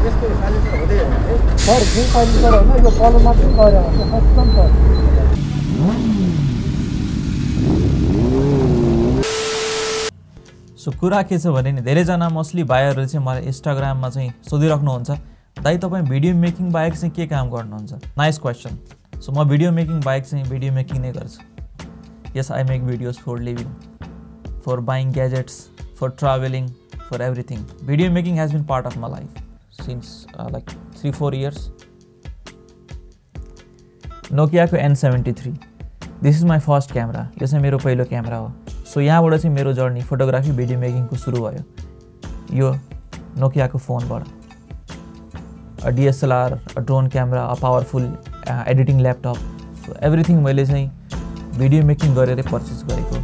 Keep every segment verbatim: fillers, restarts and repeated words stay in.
यसको साइलेन्सर हुँदै होइन सर जुन साइलेन्सर होइन यो कलर मात्रै गरे हुन्छ खत्तम सर सो कुरा के छ भने नि धेरैजना मोस्टली भाइहरूले चाहिँ मलाई इन्स्टाग्राममा चाहिँ सोधिराख्नुहुन्छ दाइ तपाईँ भिडियो मेकिङ बाहेक चाहिँ के काम गर्नुहुन्छ नाइस क्वेसन सो म भिडियो मेकिङ बाहेक चाहिँ भिडियो मेकिङ नै गर्छु yes I make videos for living for buying gadgets for travelling for everything video making has been part of my life since like three four years नोकियाको N seventy three this is my first camera यो चाहिँ मेरो पहिलो camera हो so यहाँबाट चाहिँ मेरो journey photography video मेकिङको सुरु भयो यो नोकियाको फोनबाट uh DSLR uh drone camera uh powerful editing laptop so everything मैले चाहिँ भिडियो मेकिङ गरेरै पर्चेस गरेको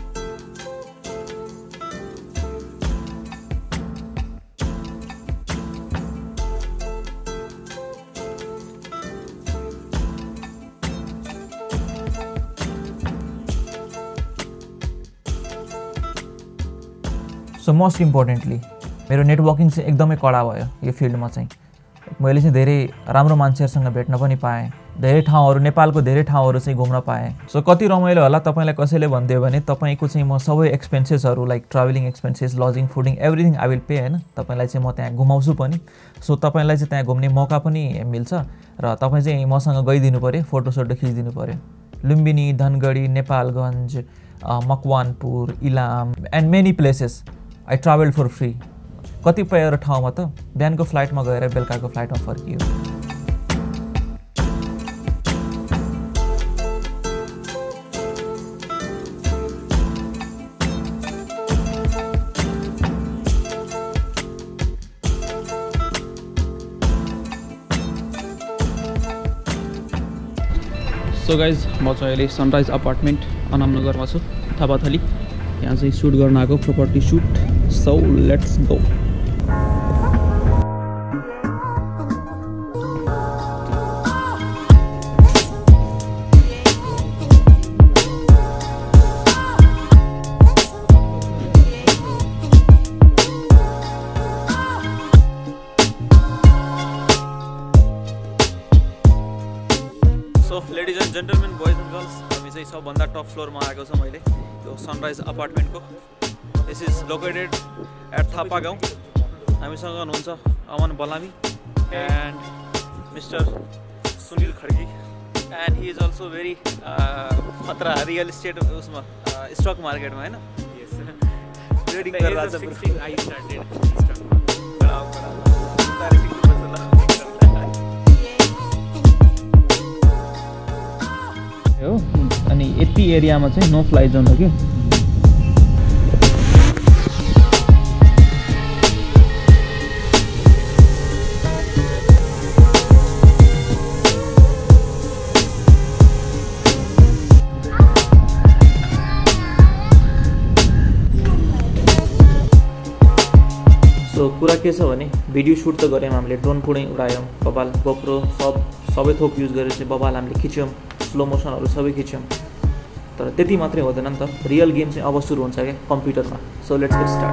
सो मोस्ट इम्पोर्टेन्टली मेरो नेटवर्किङ चाहिँ एकदमै कडा भयो यो फिल्डमा चाहिँ मैले चाहिँ धेरै राम्रो मान्छेहरूसँग भेट्न पनि पाएँ धेरै ठाउँहरू नेपालको धेरै ठाउँहरू चाहिँ घुम्न पाएँ सो कति रमाइलो होला तपाईँलाई कसैले भनिदियो भने तपाईँको चाहिँ म सबै एक्सपेन्सेसहरू like travelling expenses lodging fooding everything I will pay होइन तपाईँलाई चाहिँ म त्यहाँ घुमाउँछु पनि सो तपाईँलाई चाहिँ त्यहाँ घुम्ने मौका पनि मिल्छ र तपाईँ चाहिँ मसँग गइदिनु पऱ्यो फोटोसोटो खिचिदिनु पऱ्यो Lumbini Dhangadhi Nepalgunj Makwanpur Ilam and many places I travel for free कतिपय ठाउँमा त बिहानको फ्लाइटमा गएर बेलुकाको फ्लाइटमा फर्कियो सो गाइज म चाहिँ अहिले सनराइज अपार्टमेन्ट अनामनगरमा छु थापाथली यहाँ चाहिँ सुट गर्न आएको property shoot so let's go so ladies and gentlemen boys and girls हामी चाहिँ सबभन्दा टप फ्लोरमा आएको छौँ अहिले यो सनराइज अपार्टमेन्टको this is located at Thapa Gaun हामीसँग हुनुहुन्छ Aman Balami and mister Sunil Khadgi and he is also very खतरा रियल इस्टेट उसमा स्टक मार्केटमा होइन ट्रेडिङ गरेर हो अनि यति एरियामा चाहिँ नो फ्लाइ जोन हो कि सो कुरा के छ भने भिडियो सुट त गऱ्यौँ हामीले ड्रोन पुरै उडायौँ बबाल गोप्रो सब सबै थोक युज गरेर चाहिँ बबाल हामीले खिच्यौँ स्लो मोसनहरू सबै खिच्यौँ तर त्यति मात्रै हुँदैन नि त रियल गेम चाहिँ अब सुरु हुन्छ क्या कम्प्युटरमा सो लेट्स गेट स्टार्ट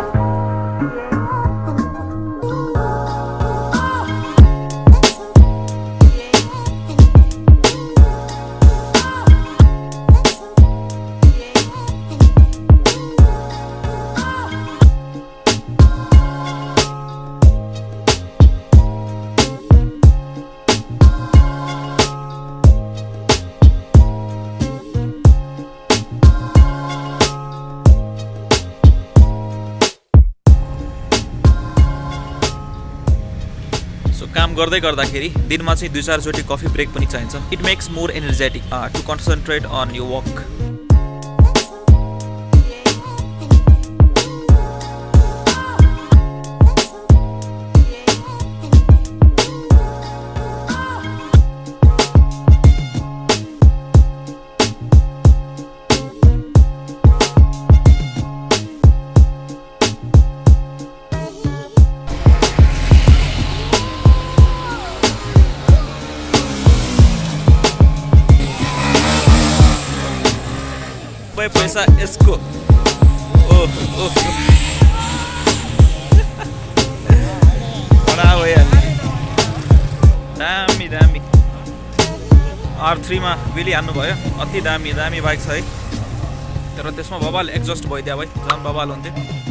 काम गर्दै गर्दाखेरि दिनमा चाहिँ दुई चारचोटि कफी ब्रेक पनि चाहिन्छ it makes more energetic to concentrate on यो वर्क पैसा यसको ओह ओह बड़ा हो यार आर थ्रीमा बिली हान्नुभयो। अति दामी दामी बाइक छ है, तर त्यसमा बबाल एक्जस्ट भइदियो भाइ, झन् बबाल हुन्थ्यो।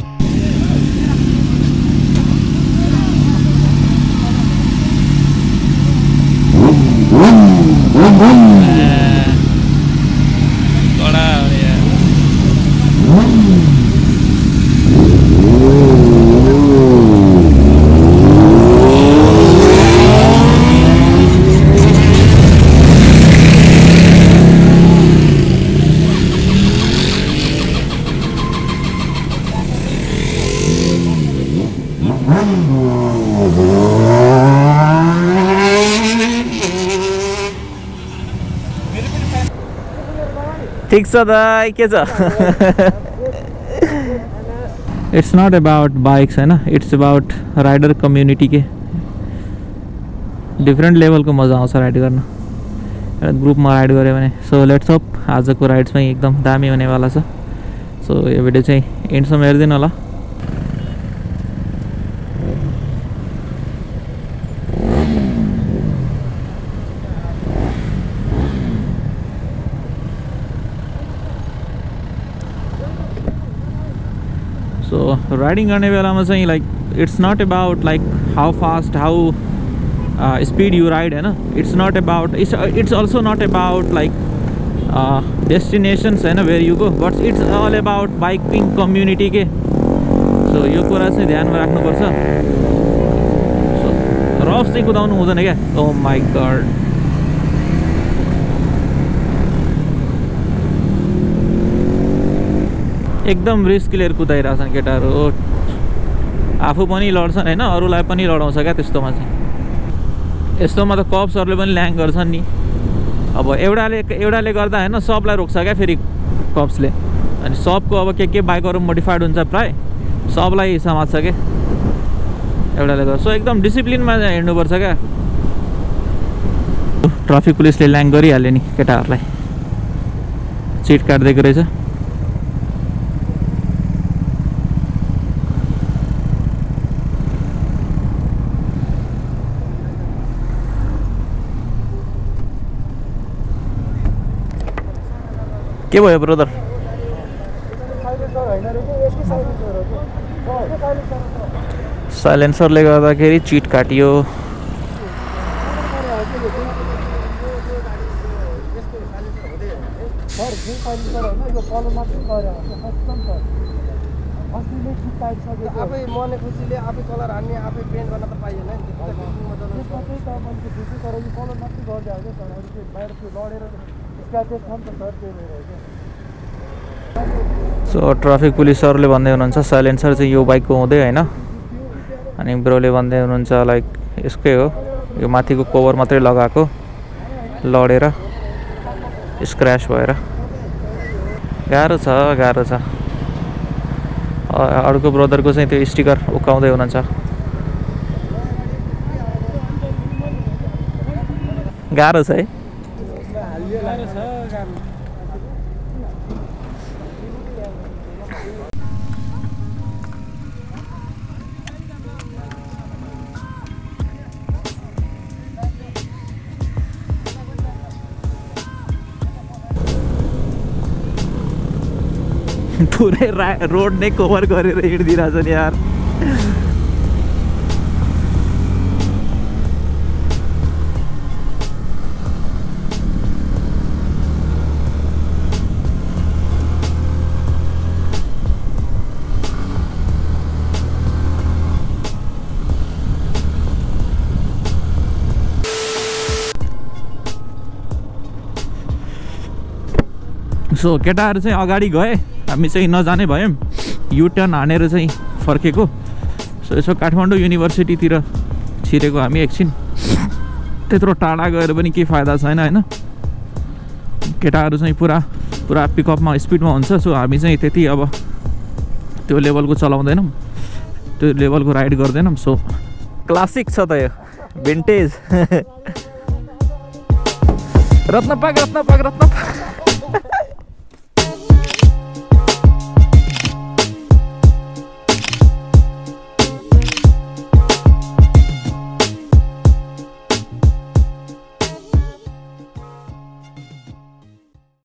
ठिक छ दाइ, के छ? इट्स नट अबाउट बाइक्स हैन, इट्स अबाउट राइडर कम्युनिटी के डिफ्रेन्ट लेभलको मजा आउँछ राइड गर्न, ग्रुपमा राइड गऱ्यो भने। सो लेट्स होप आजको राइड चाहिँ एकदम दामी हुनेवाला छ। सो यो भिडियो चाहिँ एन्डसम्म हेरिदिनु होला। सो राइडिङ गर्ने बेलामा चाहिँ like it's not about like how fast how speed you ride होइन, it's not about it's it's also not about like destinations होइन where you go, but it's all about biking community के। सो यो कुरा चाहिँ ध्यानमा राख्नुपर्छ। सो रफ चाहिँ कुदाउनु हुँदैन क्या। ओ माई गड, एकदम रिस्क लिएर कुदाइरहेछन् केटाहरू, आफू पनि लड्छन् होइन, अरूलाई पनि लडाउँछ क्या त्यस्तोमा चाहिँ। यस्तोमा त कप्सहरूले पनि ल्याङ गर्छन् नि। अब एउटाले एउटाले गर्दा होइन सबलाई रोक्छ क्या फेरि कप्सले, अनि सबको अब के के बाइकहरू मोडिफाइड हुन्छ प्राय सबलाई समात्छ क्या एउटाले गर्दा। सो एकदम डिसिप्लिनमा हिँड्नुपर्छ क्या। ट्राफिक पुलिसले ल्याङ गरिहाल्यो नि केटाहरूलाई, चिट काटिदिएको रहेछ। के भयो ब्रदर? साइलेन्सरले गर्दाखेरि चिट काटियो। आफै मने खुसीले आफै कलर हान्ने आफै पेन्ट गर्न त पाइएन नि, कलर मात्रै गरिदियो बाहिर लडेर स्क्र्याचेस छ नि त सर, त्यो भएर हो। सो ट्राफिक पुलिसहरूले भन्दै हुनुहुन्छ साइलेन्सर चाहिँ यो बाइकको हुँदै होइन, अनि ब्रोले भन्दै हुनुहुन्छ लाइक यसकै हो, यो माथिको कभर मात्रै लगाएको लडेर स्क्रैच भएर। गाह्रो छ गाह्रो छ। अर्को ब्रदरको चाहिँ त्यो स्टिकर उकाउँदै हुनुहुन्छ। गाह्रो छ है। पुरै रोड नै कभर गरेर हिँडिदिरहेछ नि यार। सो केटाहरू चाहिँ अगाडि गए, हामी चाहिँ नजाने भयौँ, युटर्न हानेर चाहिँ फर्केको। सो यसो काठमाडौँ युनिभर्सिटीतिर छिरेको हामी एकछिन। त्यत्रो टाढा गएर पनि केही फाइदा छैन होइन, केटाहरू चाहिँ पुरा पुरा पिकअपमा स्पिडमा हुन्छ। सो हामी चाहिँ त्यति अब त्यो लेभलको चलाउँदैनौँ, त्यो लेभलको राइड गर्दैनौँ। सो क्लासिक छ त यो, भिन्टेज। रत्नपाक रत्नपाक रत्नपाक